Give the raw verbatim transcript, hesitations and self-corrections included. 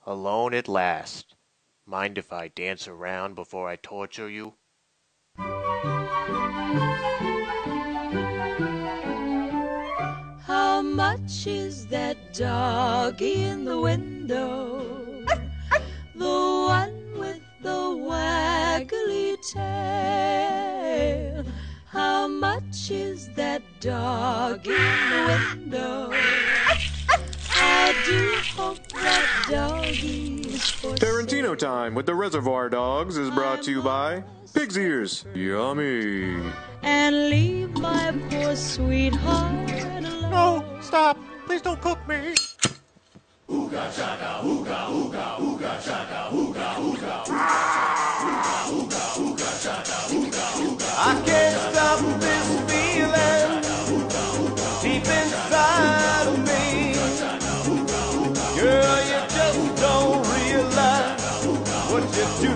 Alone at last. Mind if I dance around before I torture you? How much is that doggy in the window? The one with the waggly tail. How much is that dog in the window? I do hope that doggy's for Tarantino Time with the Reservoir Dogs is brought to you by Pig's Ears. Yummy. And leave my poor sweetheart alone. No, stop. Please don't cook me. Ooga chaka, ooga, ooga, ooga chaka, ooga, ooga, ooga, ooga chaka, ooga, ooga. I can't stop this feeling deep inside of me. Girl, you just don't realize what you're doing.